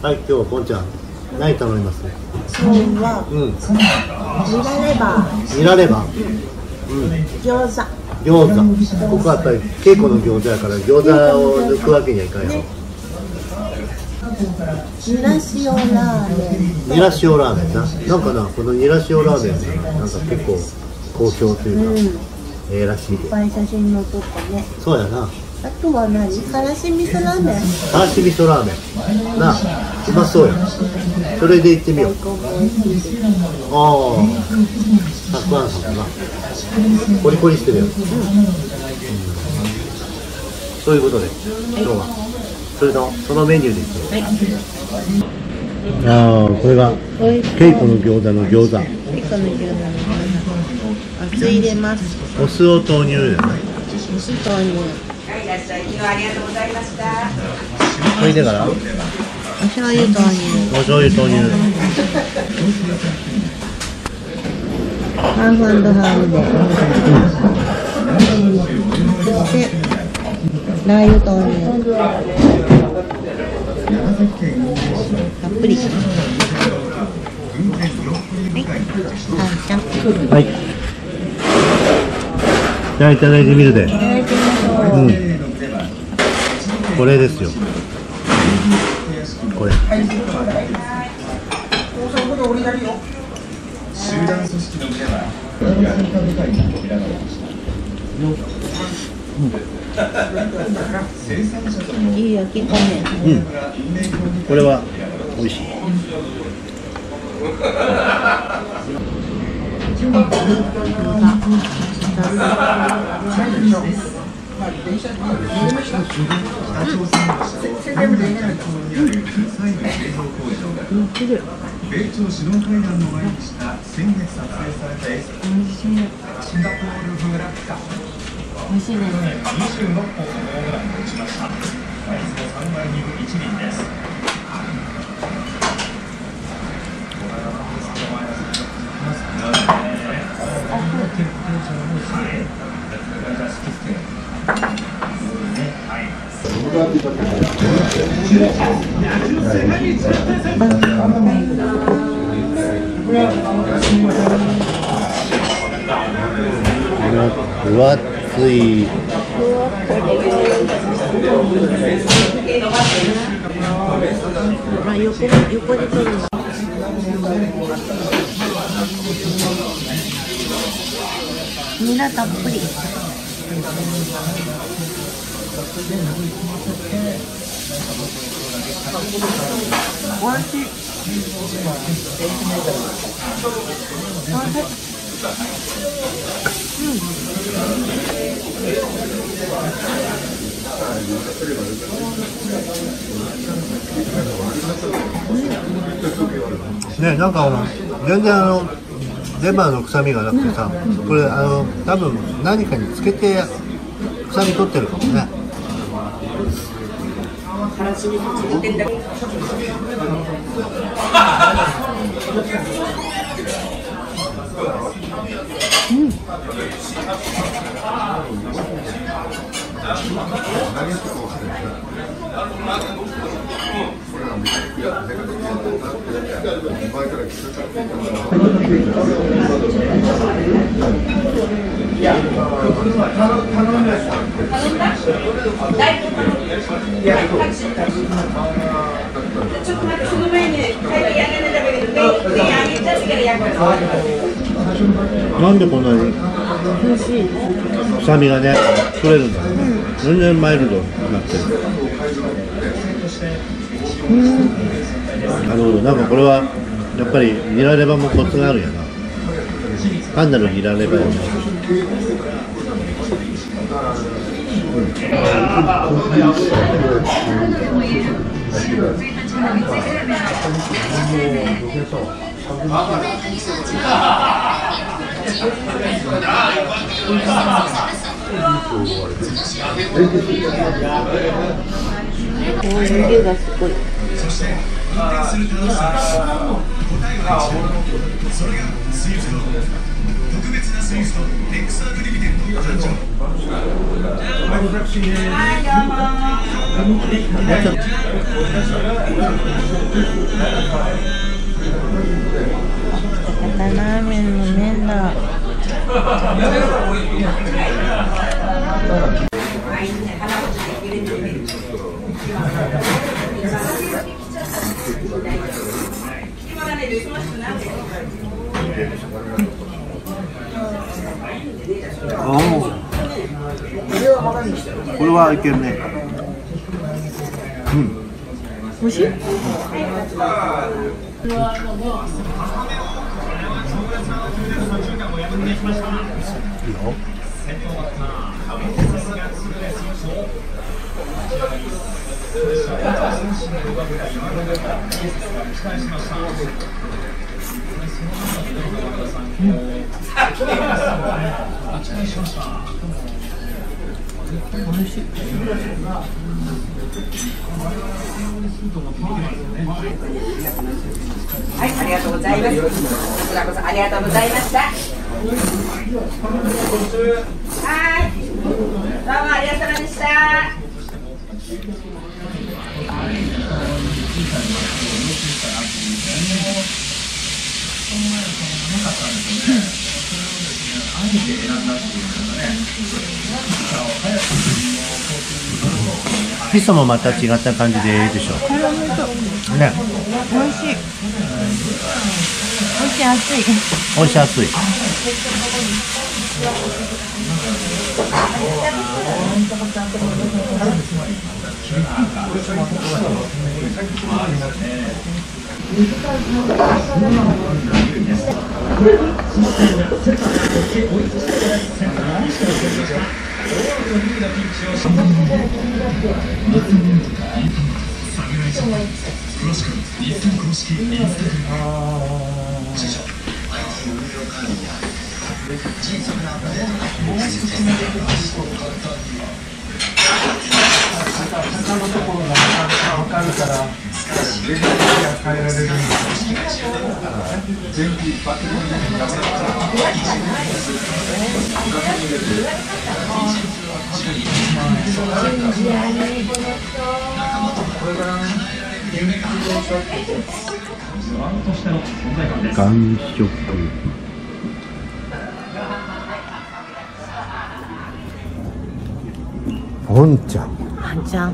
はい、今日はポンちゃん何頼みます？ 今日はニラレバー。 ニラレバー。 餃子。 餃子。ここはやっぱり稽古の餃子やから餃子を抜くわけにはいかんやろ。 ニラ塩ラーメン。 ニラ塩ラーメンな。なんかな、このニラ塩ラーメンなんか結構好評というか、らしいで。 いっぱい写真載っとったね。 そうやな。 あとは何？からし味噌ラーメン。 からし味噌ラーメン。なあ、うまそうや。それで行ってみよう。ああ、たくあんさんかな。コリコリしてるよ。そういうことで、今日はそのメニューです。ああ、これがケイコの餃子の餃子。 ケイコの餃子の餃子。お酢入れます。 お酢を投入だね。 お酢投入。 はい、いらっしゃい。昨日ありがとうございました。 それでからお醤油投入。 お醤油投入。 ハーフ&ハーフで。そしてラー油投入。たっぷり。 はい。じゃあいただいてみるで。これですよ。これ。集団組織の腕はいい焼き米。 これは美味しい。 米朝首脳会談の前にした先月撮影された映像。シンガポール風ラピュタ。 美味しいね。 26本のホームランを打ちました。打率も3割2分1厘です。 分厚い。 まあ横で取るんだ。ニラたっぷり。おいしい。 ね、なんか全然レバーの臭みがなくてさ、これ多分何かにつけて臭み取ってるかもね。なんでこんなに臭みがね取れるんだろうね。全然マイルドになってる。なるほど。なんかこれはやっぱりニラレバもコツがあるんやな。単なるニラレバやな。 湯がすごい。 そして運転する楽しさ答えは一番。それがスイフト。特別なスイフトレックスアクリビデント誕生。はい、どうも。 ラーメンの麺だ。 これはいけるね。 美味しい？いいよ。美味しい。 はい、ありがとうございます。こちらこそありがとうございました。はい、どうもありがとうでした。 味噌もまた違った感じでいいでしょ。 カラメルとね。 美味しい。美味しい、熱い。 美味しい、熱い。完食。おんちゃん。 あんちゃん。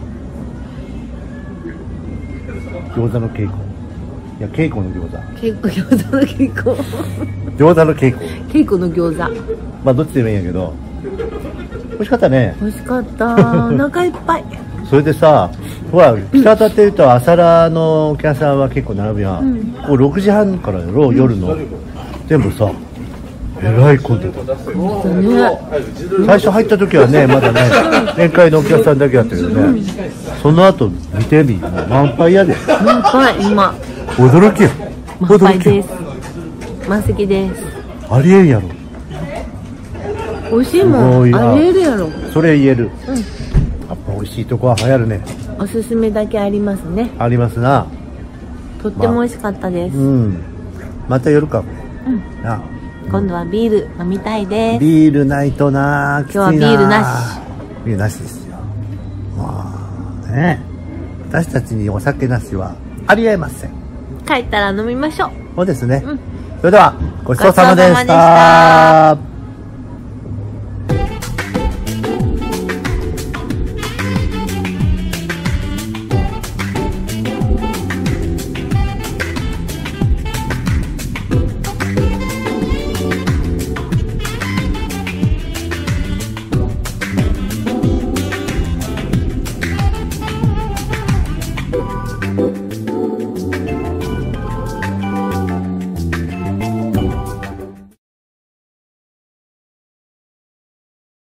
餃子の稽古。いや、稽古の餃子。 餃子の稽古。 餃子の稽古。 稽古の餃子。 まあ、どっちでもいいんやけど。美味しかったね。 美味しかった。お腹いっぱい。 それでさ、ほら、北当たってると朝ラーのお客さんは結構並ぶやん。こう6時半からやろ、夜の。全部さ、えらい混んでた。最初入った時はね、まだね、宴会のお客さんだけやったけどね、その後見てみ、もう満杯やで。 満杯、今。 驚きや。 満杯です。満席です。 ありえんやろ。 美味しいもん。ありえるやろ。 それ言える。やっぱ美味しいとこは流行るね。 おすすめだけありますね。 ありますな。 とっても美味しかったです。 また夜かも。な。 今度はビール飲みたいです。 ビールないとな。 今日はビールなし。 ビールなしですよ。まあね、私たちにお酒なしはありえません。 帰ったら飲みましょう。 そうですね。それではごちそうさまでした。